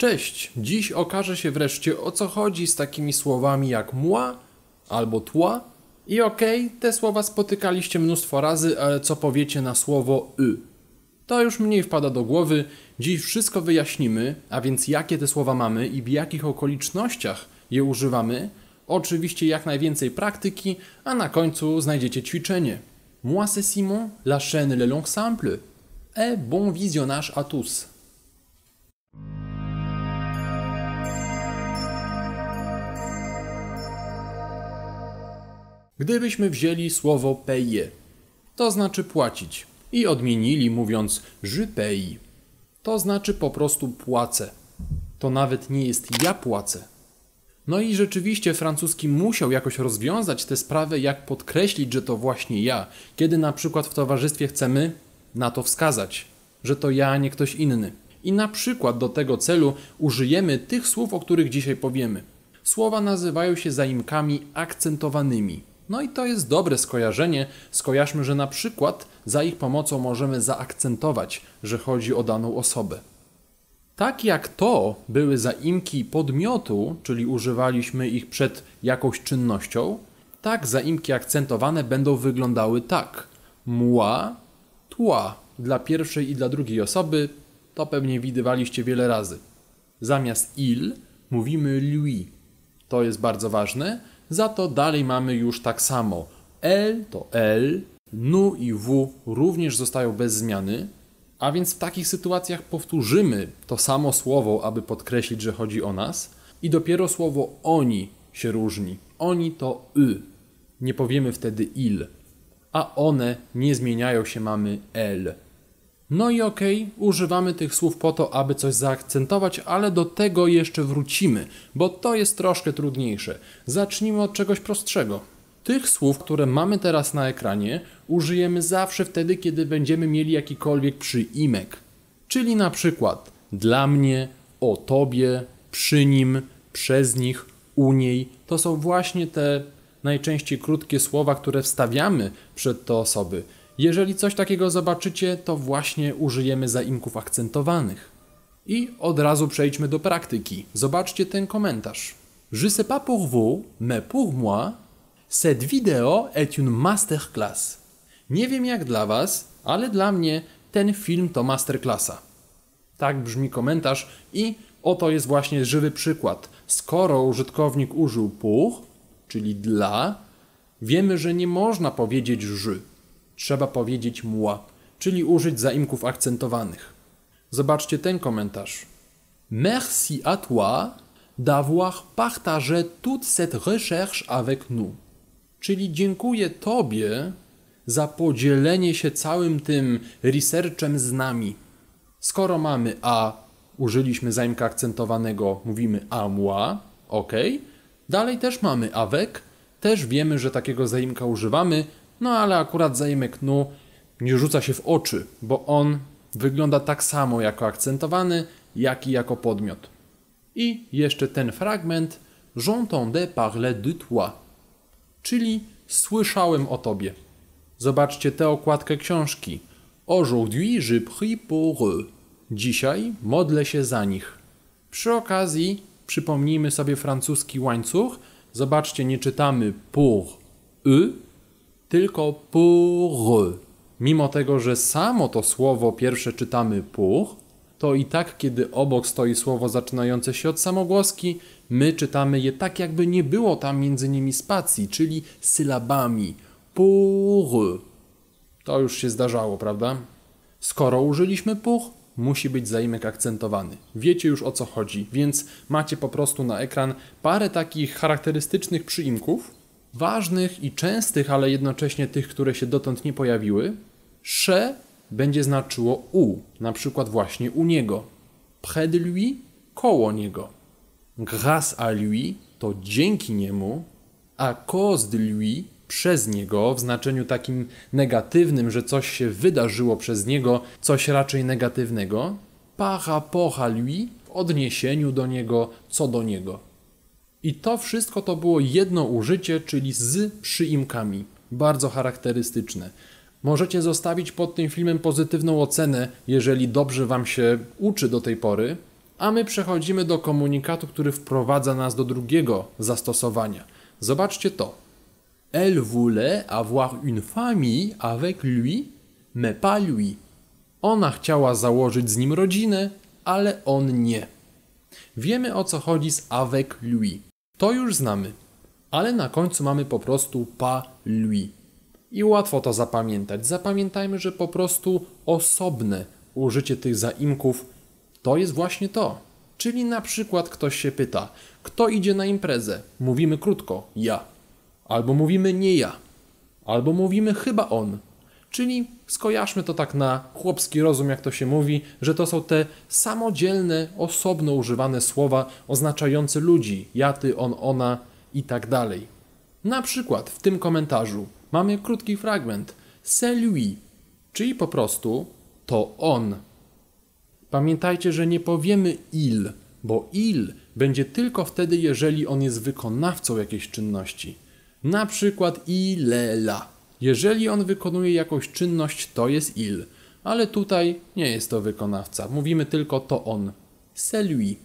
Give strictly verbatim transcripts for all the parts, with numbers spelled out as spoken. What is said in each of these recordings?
Cześć! Dziś okaże się wreszcie, o co chodzi z takimi słowami jak moi albo toi. I okej, okay, te słowa spotykaliście mnóstwo razy, ale co powiecie na słowo y? To już mniej wpada do głowy. Dziś wszystko wyjaśnimy, a więc jakie te słowa mamy i w jakich okolicznościach je używamy. Oczywiście jak najwięcej praktyki, a na końcu znajdziecie ćwiczenie. Moi c'est Simon, la chaîne Les Langues Simples. Et bon visionnage à tous. Gdybyśmy wzięli słowo payer, to znaczy płacić, i odmienili mówiąc je paye, to znaczy po prostu płacę. To nawet nie jest ja płacę. No i rzeczywiście francuski musiał jakoś rozwiązać tę sprawę, jak podkreślić, że to właśnie ja, kiedy na przykład w towarzystwie chcemy na to wskazać, że to ja, a nie ktoś inny. I na przykład do tego celu użyjemy tych słów, o których dzisiaj powiemy. Słowa nazywają się zaimkami akcentowanymi. No i to jest dobre skojarzenie. Skojarzmy, że na przykład za ich pomocą możemy zaakcentować, że chodzi o daną osobę. Tak jak to były zaimki podmiotu, czyli używaliśmy ich przed jakąś czynnością, tak zaimki akcentowane będą wyglądały tak. Moi, toi. Dla pierwszej i dla drugiej osoby to pewnie widywaliście wiele razy. Zamiast il mówimy lui. To jest bardzo ważne. Za to dalej mamy już tak samo. Elle to elle, nous i vous również zostają bez zmiany. A więc w takich sytuacjach powtórzymy to samo słowo, aby podkreślić, że chodzi o nas. I dopiero słowo oni się różni. Oni to y. Nie powiemy wtedy il. A one nie zmieniają się, mamy elle. No i okej, okay, używamy tych słów po to, aby coś zaakcentować, ale do tego jeszcze wrócimy, bo to jest troszkę trudniejsze. Zacznijmy od czegoś prostszego. Tych słów, które mamy teraz na ekranie, użyjemy zawsze wtedy, kiedy będziemy mieli jakikolwiek przyimek. Czyli na przykład dla mnie, o tobie, przy nim, przez nich, u niej. To są właśnie te najczęściej krótkie słowa, które wstawiamy przed te osoby. Jeżeli coś takiego zobaczycie, to właśnie użyjemy zaimków akcentowanych. I od razu przejdźmy do praktyki. Zobaczcie ten komentarz. Je sais pas pour vous, mais pour moi, cette vidéo est une masterclass. Nie wiem jak dla was, ale dla mnie ten film to masterclassa. Tak brzmi komentarz i oto jest właśnie żywy przykład. Skoro użytkownik użył pour, czyli dla, wiemy, że nie można powiedzieć je. Trzeba powiedzieć moi, czyli użyć zaimków akcentowanych. Zobaczcie ten komentarz. Merci à toi d'avoir partagé toute cette recherche avec nous. Czyli dziękuję tobie za podzielenie się całym tym researchem z nami. Skoro mamy a, użyliśmy zaimka akcentowanego, mówimy à moi, ok. Dalej też mamy avec, też wiemy, że takiego zaimka używamy, no ale akurat zaimek nous nie rzuca się w oczy, bo on wygląda tak samo jako akcentowany, jak i jako podmiot. I jeszcze ten fragment j'entendais parler de toi, czyli słyszałem o tobie. Zobaczcie tę okładkę książki. Aujourd'hui je prie pour eux. Dzisiaj modlę się za nich. Przy okazji przypomnijmy sobie francuski łańcuch. Zobaczcie, nie czytamy pour eux, tylko pour eux. Mimo tego, że samo to słowo pierwsze czytamy pour, to i tak, kiedy obok stoi słowo zaczynające się od samogłoski, my czytamy je tak, jakby nie było tam między nimi spacji, czyli sylabami. Pour eux. To już się zdarzało, prawda? Skoro użyliśmy pour, musi być zaimek akcentowany. Wiecie już o co chodzi, więc macie po prostu na ekran parę takich charakterystycznych przyimków, ważnych i częstych, ale jednocześnie tych, które się dotąd nie pojawiły. Chez będzie znaczyło u, na przykład właśnie u niego. Près de lui, koło niego. Grâce à lui to dzięki niemu, à cause de lui, przez niego, w znaczeniu takim negatywnym, że coś się wydarzyło przez niego, coś raczej negatywnego. Par rapport à lui, w odniesieniu do niego, co do niego. I to wszystko to było jedno użycie, czyli z przyimkami. Bardzo charakterystyczne. Możecie zostawić pod tym filmem pozytywną ocenę, jeżeli dobrze wam się uczy do tej pory, A my przechodzimy do komunikatu, który wprowadza nas do drugiego zastosowania. Zobaczcie to. Elle voulait avoir une famille avec lui, mais pas lui. Ona chciała założyć z nim rodzinę, ale on nie. Wiemy, o co chodzi z avec lui. To już znamy. Ale na końcu mamy po prostu pas lui. I łatwo to zapamiętać. Zapamiętajmy, że po prostu osobne użycie tych zaimków to jest właśnie to. Czyli na przykład ktoś się pyta, kto idzie na imprezę? Mówimy krótko, ja. Albo mówimy nie ja. Albo mówimy chyba on. Czyli skojarzmy to tak na chłopski rozum, jak to się mówi, że to są te samodzielne, osobno używane słowa oznaczające ludzi. Ja, ty, on, ona i tak dalej. Na przykład w tym komentarzu mamy krótki fragment. C'est lui, czyli po prostu to on. Pamiętajcie, że nie powiemy il, bo il będzie tylko wtedy, jeżeli on jest wykonawcą jakiejś czynności. Na przykład il est là. Jeżeli on wykonuje jakąś czynność, to jest il, ale tutaj nie jest to wykonawca. Mówimy tylko to on. C'est lui.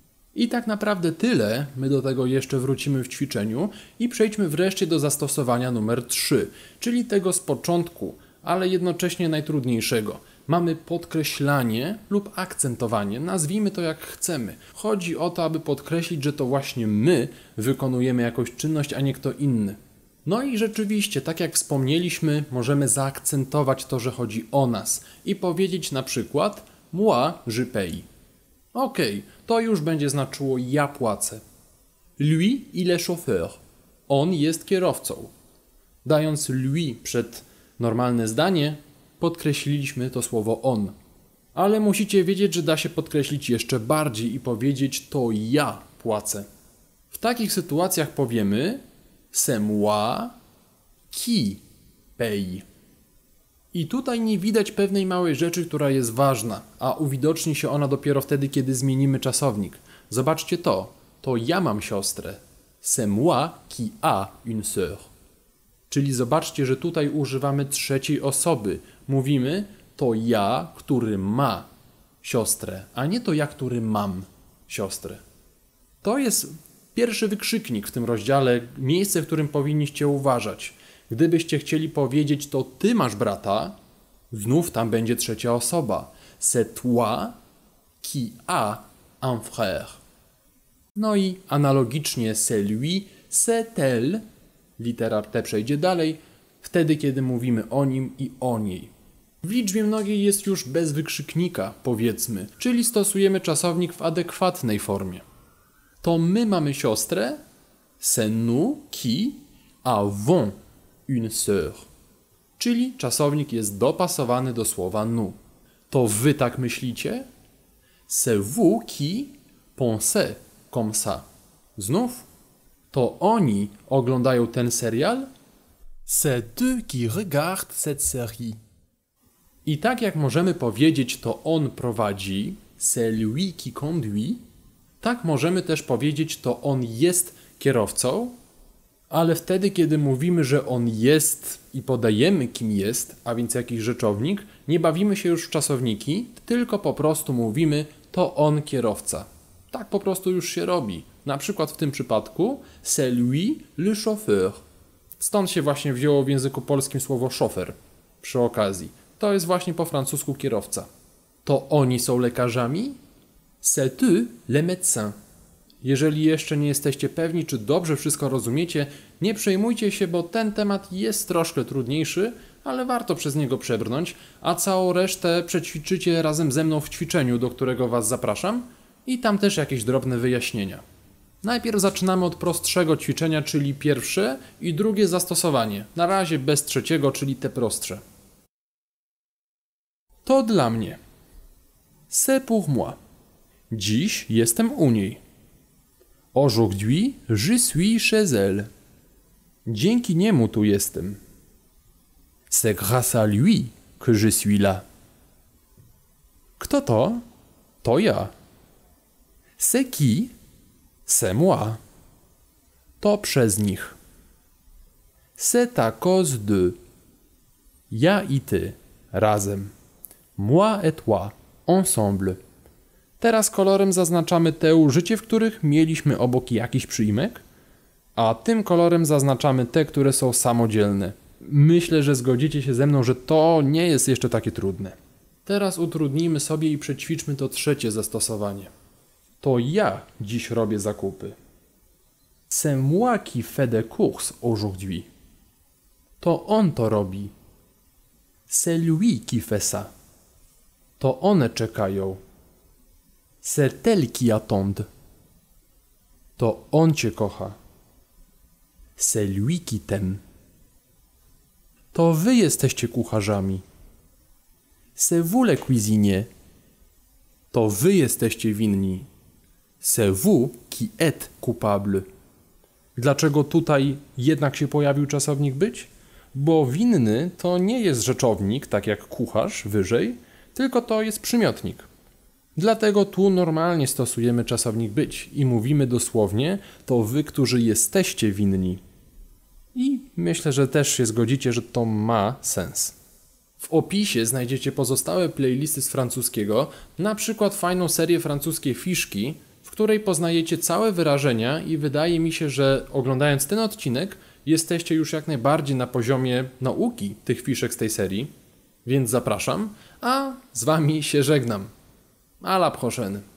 I tak naprawdę tyle, my do tego jeszcze wrócimy w ćwiczeniu i przejdźmy wreszcie do zastosowania numer trzy, czyli tego z początku, ale jednocześnie najtrudniejszego. Mamy podkreślanie lub akcentowanie, nazwijmy to jak chcemy. Chodzi o to, aby podkreślić, że to właśnie my wykonujemy jakąś czynność, a nie kto inny. No i rzeczywiście, tak jak wspomnieliśmy, możemy zaakcentować to, że chodzi o nas i powiedzieć na przykład moi je paye. Okej, to już będzie znaczyło ja płacę. Lui, il est chauffeur. On jest kierowcą. Dając lui przed normalne zdanie, podkreśliliśmy to słowo on. Ale musicie wiedzieć, że da się podkreślić jeszcze bardziej i powiedzieć to ja płacę. W takich sytuacjach powiemy c'est moi qui paye. I tutaj nie widać pewnej małej rzeczy, która jest ważna, a uwidoczni się ona dopiero wtedy, kiedy zmienimy czasownik. Zobaczcie to. To ja mam siostrę. C'est moi qui a une sœur. Czyli zobaczcie, że tutaj używamy trzeciej osoby. Mówimy to ja, który ma siostrę, a nie to ja, który mam siostrę. To jest pierwszy wykrzyknik w tym rozdziale, miejsce, w którym powinniście uważać. Gdybyście chcieli powiedzieć to ty masz brata, znów tam będzie trzecia osoba. C'est toi qui a un frère. No i analogicznie c'est lui, c'est elle, litera T przejdzie dalej, wtedy kiedy mówimy o nim i o niej. W liczbie mnogiej jest już bez wykrzyknika, powiedzmy, czyli stosujemy czasownik w adekwatnej formie. To my mamy siostrę, c'est nous qui avons une sœur. Czyli czasownik jest dopasowany do słowa nous. To wy tak myślicie? C'est vous qui pensez comme ça. Znów? To oni oglądają ten serial? C'est eux qui regardent cette série. I tak jak możemy powiedzieć to on prowadzi, c'est lui qui conduit, tak możemy też powiedzieć to on jest kierowcą, ale wtedy, kiedy mówimy, że on jest i podajemy kim jest, a więc jakiś rzeczownik, nie bawimy się już w czasowniki, tylko po prostu mówimy to on kierowca. Tak po prostu już się robi. Na przykład w tym przypadku c'est lui le chauffeur. Stąd się właśnie wzięło w języku polskim słowo szofer przy okazji. To jest właśnie po francusku kierowca. To oni są lekarzami? C'est eux les médecins. Jeżeli jeszcze nie jesteście pewni, czy dobrze wszystko rozumiecie, nie przejmujcie się, bo ten temat jest troszkę trudniejszy, ale warto przez niego przebrnąć, a całą resztę przećwiczycie razem ze mną w ćwiczeniu, do którego Was zapraszam i tam też jakieś drobne wyjaśnienia. Najpierw zaczynamy od prostszego ćwiczenia, czyli pierwsze i drugie zastosowanie. Na razie bez trzeciego, czyli te prostsze. To dla mnie. C'est pour moi. Dziś jestem u niej. Aujourd'hui, je suis chez elle. Dzięki niemu tu jestem. C'est grâce à lui que je suis là. Kto to? To ja. C'est qui? C'est moi. To przez nich. C'est à cause de. Ja i ty, razem. Moi et toi, ensemble. Teraz kolorem zaznaczamy te użycie, w których mieliśmy obok jakiś przyimek, a tym kolorem zaznaczamy te, które są samodzielne. Myślę, że zgodzicie się ze mną, że to nie jest jeszcze takie trudne. Teraz utrudnijmy sobie i przećwiczmy to trzecie zastosowanie. To ja dziś robię zakupy. C'est moi qui fais des courses aujourd'hui. To on to robi. C'est lui qui fait ça. To one czekają. C'est elle qui attend. To on cię kocha. C'est lui qui t'aime. To wy jesteście kucharzami. C'est vous les cuisiniers. To wy jesteście winni. C'est vous qui êtes coupable. Dlaczego tutaj jednak się pojawił czasownik być? Bo winny to nie jest rzeczownik, tak jak kucharz wyżej, tylko to jest przymiotnik. Dlatego tu normalnie stosujemy czasownik być i mówimy dosłownie to wy, którzy jesteście winni. I myślę, że też się zgodzicie, że to ma sens. W opisie znajdziecie pozostałe playlisty z francuskiego, na przykład fajną serię francuskie fiszki, w której poznajecie całe wyrażenia i wydaje mi się, że oglądając ten odcinek jesteście już jak najbardziej na poziomie nauki tych fiszek z tej serii, więc zapraszam, a z wami się żegnam. À la prochaine.